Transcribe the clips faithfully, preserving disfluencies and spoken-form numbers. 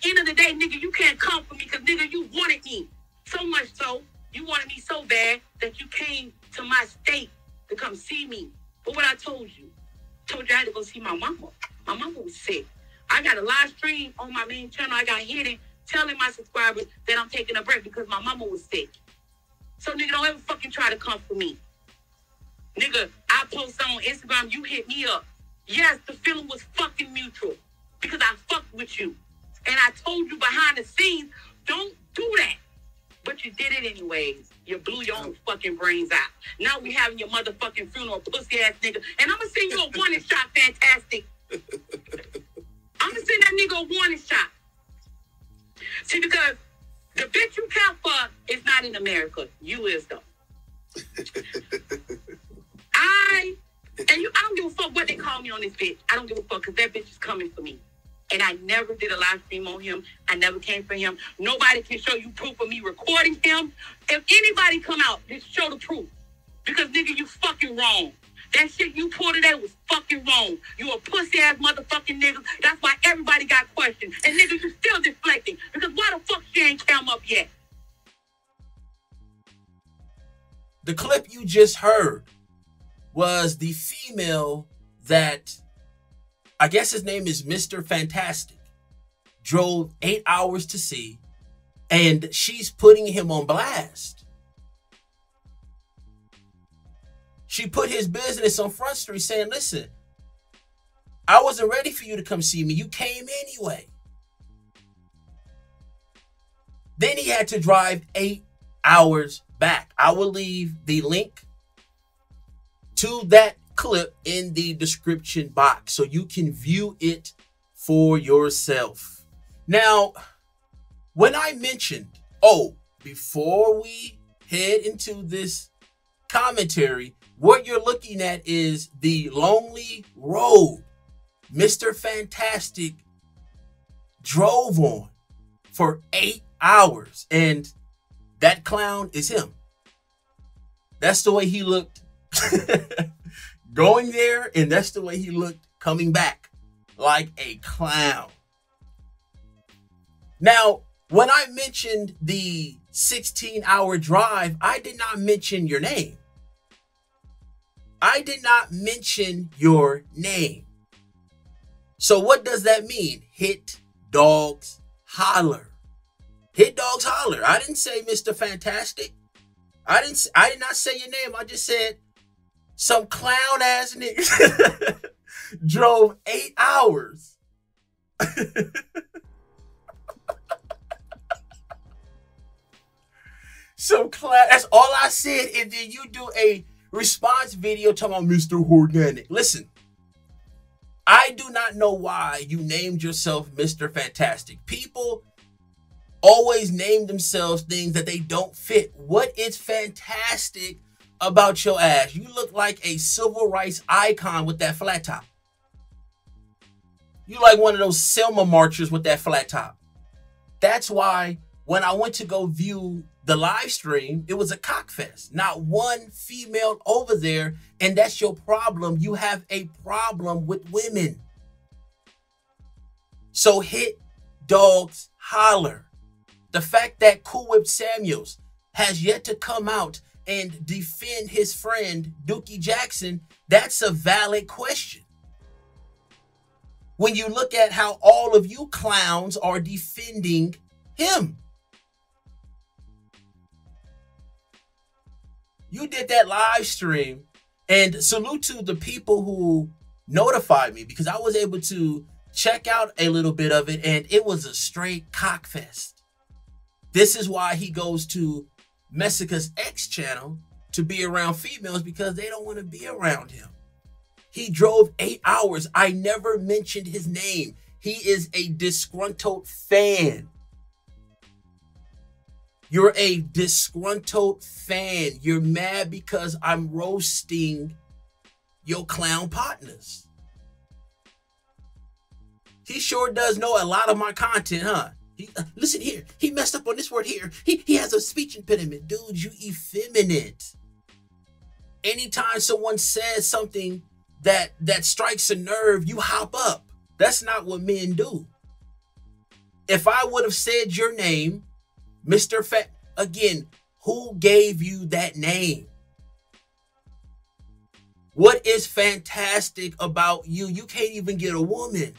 end of the day, nigga, you can't come for me because, nigga, you wanted me. So much so, you wanted me so bad that you came to my state to come see me. But what I told you, told you I had to go see my mama. My mama was sick. I got a live stream on my main channel. I got hidden telling my subscribers that I'm taking a break because my mama was sick. So, nigga, don't ever fucking try to come for me. Nigga, I post on Instagram, you hit me up. Yes, the feeling was fucking mutual because I fucked with you. And I told you behind the scenes, don't do that. But you did it anyways. You blew your own fucking brains out. Now we having your motherfucking funeral, pussy ass nigga. And I'm gonna send you a warning shot, fantastic. I'm gonna send that nigga a warning shot. See, because the bitch you count for is not in America. You is though. I, and you, I don't give a fuck what they call me on this bitch. I don't give a fuck because that bitch is coming for me. And I never did a live stream on him. I never came for him. Nobody can show you proof of me recording him. If anybody come out, just show the proof. Because, nigga, you fucking wrong. That shit you pulled today was fucking wrong. You a pussy-ass motherfucking nigga. That's why everybody got questions. And, nigga, you still deflecting. Because why the fuck she ain't come up yet? The clip you just heard was the female that, I guess his name is Mister Fantastic, drove eight hours to see, and she's putting him on blast. She put his business on Front Street saying, listen, I wasn't ready for you to come see me. You came anyway. Then he had to drive eight hours back. I will leave the link to that clip in the description box so you can view it for yourself. Now, when I mentioned, oh, before we head into this commentary, what you're looking at is the lonely road Mister Fantastic drove on for eight hours. And that clown is him. That's the way he looked going there, and that's the way he looked coming back, like a clown. Now, when I mentioned the sixteen hour drive, I did not mention your name. I did not mention your name. So what does that mean? Hit dogs holler. Hit dogs holler. I didn't say Mister Fantastic. I didn't I did not say your name. I just said some clown ass niggas drove eight hours. Some clown. That's all I said. And then you do a response video talking about Mister Organic. Listen, I do not know why you named yourself Mister Fantastic. People always name themselves things that they don't fit. What is fantastic about your ass? You look like a civil rights icon with that flat top. You like one of those Selma marchers with that flat top. That's why when I went to go view the live stream, it was a cockfest. Not one female over there, and that's your problem. You have a problem with women. So hit dogs holler. The fact that Cool Whip Samuels has yet to come out and defend his friend Dookie Jackson, that's a valid question. When you look at how all of you clowns are defending him. You did that live stream, and salute to the people who notified me because I was able to check out a little bit of it, and it was a straight cockfest. This is why he goes to Messica's X channel to be around females, because they don't want to be around him. He drove eight hours. I never mentioned his name. He is a disgruntled fan. You're a disgruntled fan. You're mad because I'm roasting your clown partners. He sure does know a lot of my content, huh? He, uh, listen here. He messed up on this word here. He, he has a speech impediment. Dude, you effeminate. Anytime someone says something that, that strikes a nerve, you hop up. That's not what men do. If I would have said your name, Mister Fat, again, who gave you that name? What is fantastic about you? You can't even get a woman.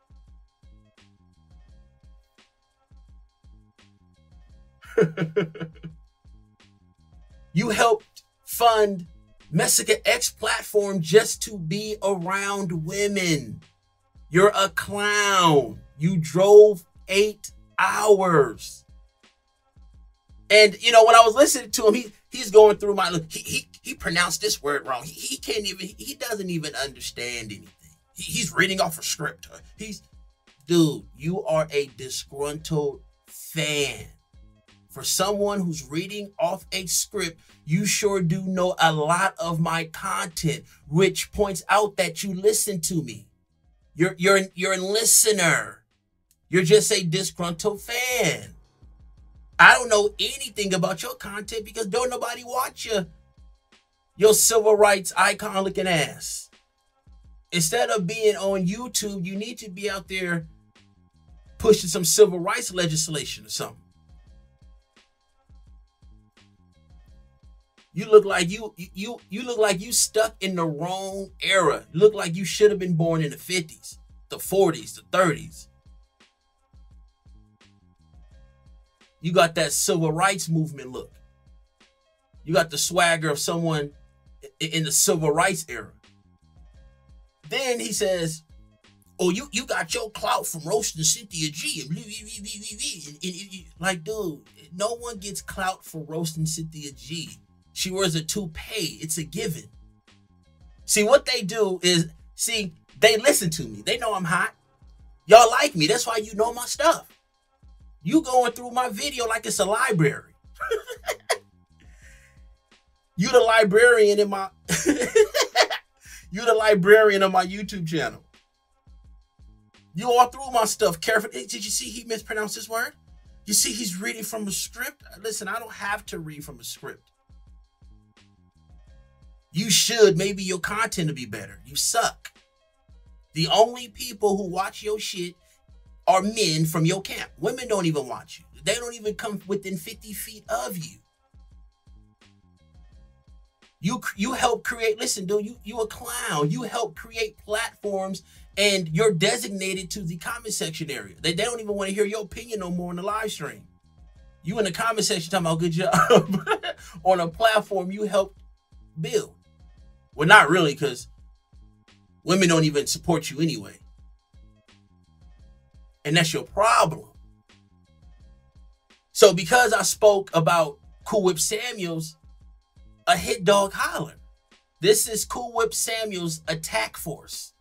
You helped fund Messica X platform just to be around women. You're a clown. You drove eight hours. And, you know, when I was listening to him, he he's going through my, he he, he pronounced this word wrong. He, he can't even, he doesn't even understand anything. He, he's reading off a script. He's, dude, you are a disgruntled fan. For someone who's reading off a script, you sure do know a lot of my content, which points out that you listen to me. You're, you're, you're a listener. You're just a disgruntled fan. I don't know anything about your content because don't nobody watch you. Your civil rights icon looking ass. Instead of being on YouTube, you need to be out there pushing some civil rights legislation or something. You look like you you you look like you stuck in the wrong era. You look like you should have been born in the fifties, the forties, the thirties. You got that civil rights movement look. You got the swagger of someone in the civil rights era. Then he says, oh, you, you got your clout from roasting Cynthia G. Like, dude, no one gets clout for roasting Cynthia G. She wears a toupee. It's a given. See, what they do is, see, they listen to me. They know I'm hot. Y'all like me. That's why you know my stuff. You going through my video like it's a library. You the librarian in my... You the librarian on my YouTube channel. You all through my stuff carefully. Did you see he mispronounced this word? You see he's reading from a script? Listen, I don't have to read from a script. You should. Maybe your content will be better. You suck. The only people who watch your shit are men from your camp. Women don't even watch you. They don't even come within fifty feet of you. You you help create, listen, dude, you, you a clown. You help create platforms and you're designated to the comment section area. They, they don't even want to hear your opinion no more in the live stream. You in the comment section talking about good job on a platform you helped build. Well, not really, because women don't even support you anyway. And that's your problem. So because I spoke about Cool Whip Samuels, a hit dog holler. This is Cool Whip Samuel's attack force.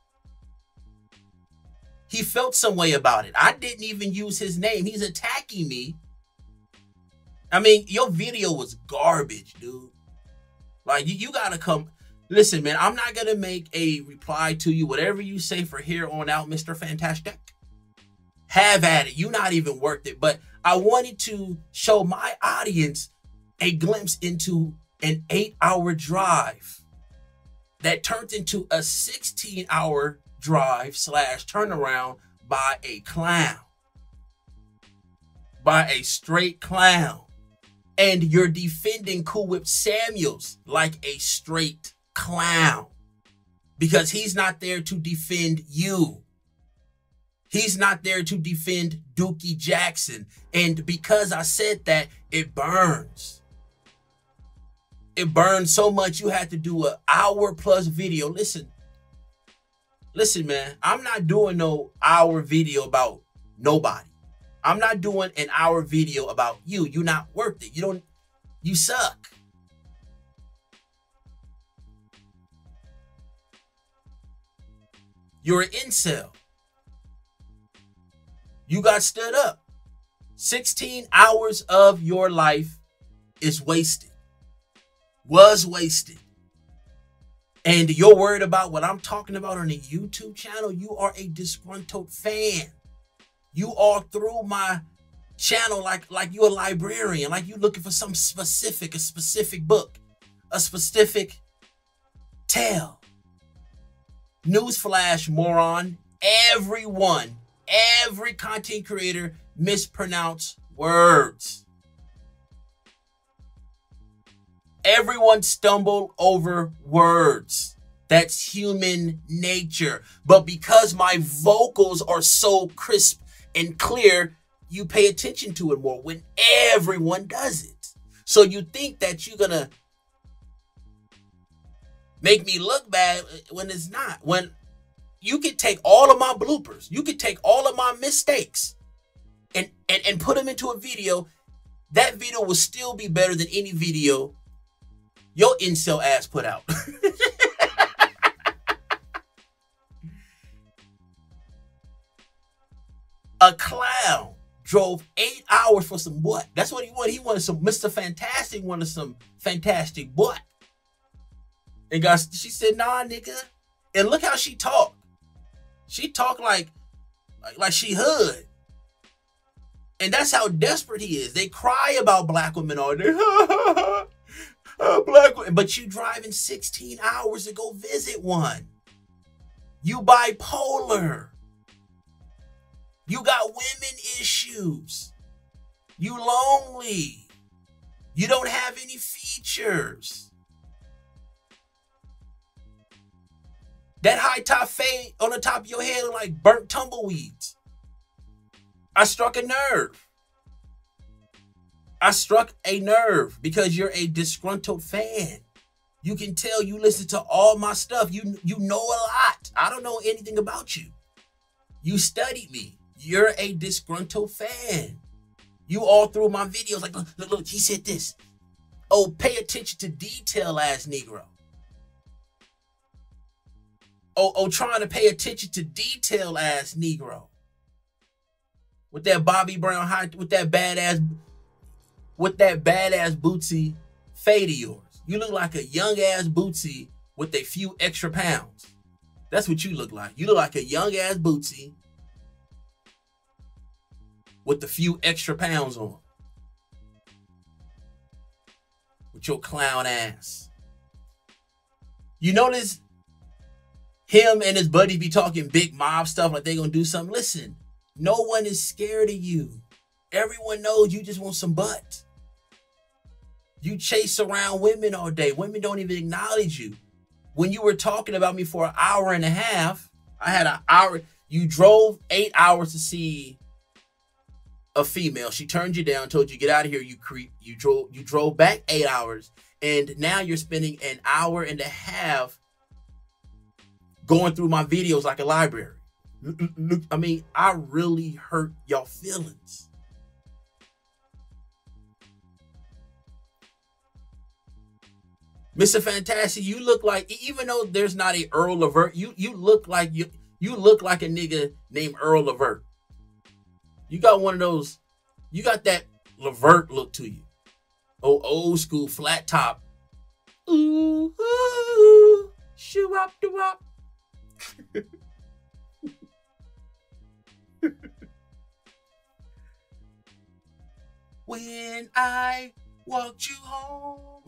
He felt some way about it. I didn't even use his name. He's attacking me. I mean, your video was garbage, dude. Like, you, you gotta come. Listen, man, I'm not gonna make a reply to you. Whatever you say for here on out, Mister Fantastic. Have at it. You're not even worth it. But I wanted to show my audience a glimpse into an eight-hour drive that turned into a sixteen-hour drive slash turnaround by a clown. By a straight clown. And you're defending Cool Whip Samuels like a straight clown. Because he's not there to defend you. He's not there to defend Dookie Jackson. And because I said that, it burns. It burns so much you had to do an hour plus video. Listen. Listen, man. I'm not doing no hour video about nobody. I'm not doing an hour video about you. You're not worth it. You don't, you suck. You're an incel. You got stood up. sixteen hours of your life is wasted. Was wasted. And you're worried about what I'm talking about on a YouTube channel? You are a disgruntled fan. You are through my channel like, like you're a librarian, like you're looking for some specific, a specific book, a specific tale. Newsflash, moron. Everyone Every content creator mispronounce words. Everyone stumble over words. That's human nature. But because my vocals are so crisp and clear, you pay attention to it more when everyone does it. So you think that you're going to make me look bad when it's not. When you could take all of my bloopers, you could take all of my mistakes and, and, and put them into a video. That video will still be better than any video your incel ass put out. A clown drove eight hours for some what? That's what he wanted. He wanted some Mister Fantastic, wanted some fantastic what? And got, she said, nah, nigga. And look how she talked. She talked like, like, like she hood. And that's how desperate he is. They cry about black women all day. Oh, black women. But you driving sixteen hours to go visit one. You bipolar. You got women issues. You lonely. You don't have any features. That high top fade on the top of your head look like burnt tumbleweeds. I struck a nerve. I struck a nerve because you're a disgruntled fan. You can tell you listen to all my stuff. You, you know a lot. I don't know anything about you. You studied me. You're a disgruntled fan. You all through my videos like, look, look, look, he said this. Oh, pay attention to detail, ass Negro. Oh, oh, trying to pay attention to detail, ass Negro. With that Bobby Brown high, with that badass, with that badass Bootsy fade of yours. You look like a young ass Bootsy with a few extra pounds. That's what you look like. You look like a young ass Bootsy with a few extra pounds on. With your clown ass. You notice him and his buddy be talking big mob stuff like they gonna do something. Listen, no one is scared of you. Everyone knows you just want some butt. You chase around women all day. Women don't even acknowledge you. When you were talking about me for an hour and a half, I had an hour. You drove eight hours to see a female. She turned you down, told you get out of here, you creep. You drove you drove back eight hours, and now you're spending an hour and a half going through my videos like a library. I mean, I really hurt y'all feelings. Mister Fantastic, you look like, even though there's not a Earl Levert, you you look like you you look like a nigga named Earl Levert. You got one of those, you got that Levert look to you. Oh, old school flat top. Ooh, ooh, shoo up do up. When I walked you home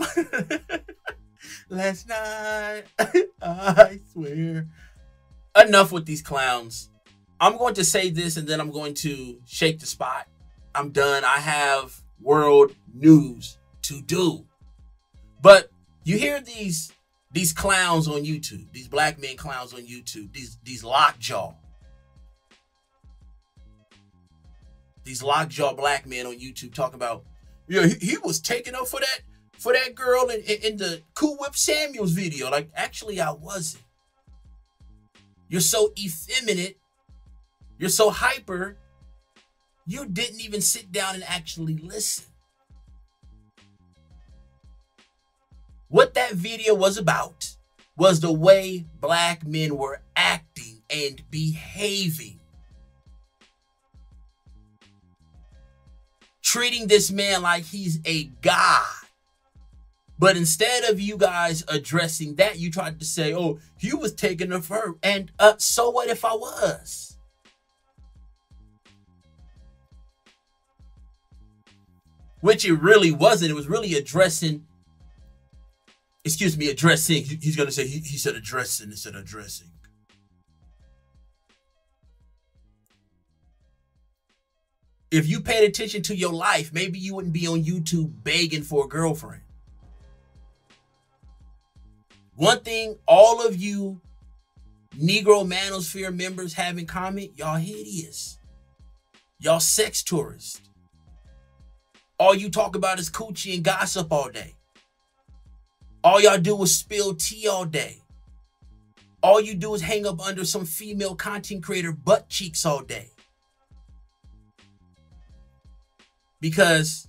last night, I swear. Enough with these clowns. I'm going to say this and then I'm going to shake the spot. I'm done. I have world news to do. But you hear these these clowns on YouTube, these black men clowns on YouTube, these these lockjaw. These lockjaw black men on YouTube talking about, yeah, he, he was taking up for that for that girl in, in, in the Cool Whip Samuels video. Like, actually, I wasn't. You're so effeminate. You're so hyper. You didn't even sit down and actually listen. What that video was about was the way black men were acting and behaving. Treating this man like he's a god. But instead of you guys addressing that, you tried to say, oh, he was taking of her. And uh, so what if I was? Which it really wasn't. It was really addressing, excuse me, addressing. He's going to say, he, he said addressing instead of addressing. If you paid attention to your life, maybe you wouldn't be on YouTube begging for a girlfriend. One thing all of you Negro Manosphere members have in common, y'all hideous. Y'all sex tourists. All you talk about is coochie and gossip all day. All y'all do is spill tea all day. All you do is hang up under some female content creator butt cheeks all day. Because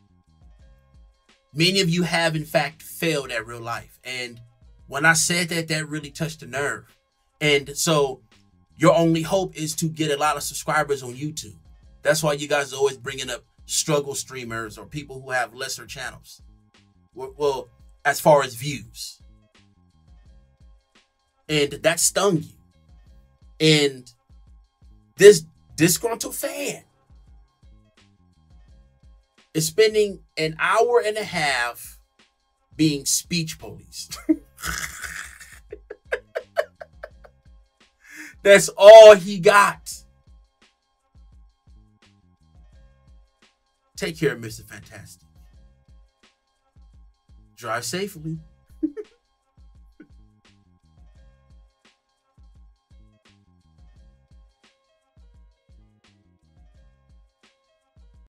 many of you have, in fact, failed at real life. And when I said that, that really touched the nerve. And so your only hope is to get a lot of subscribers on YouTube. That's why you guys are always bringing up struggle streamers or people who have lesser channels. Well, as far as views. And that stung you. And this disgruntled fan is spending an hour and a half being speech police. That's all he got. Take care, Mister Fantastic. Drive safely.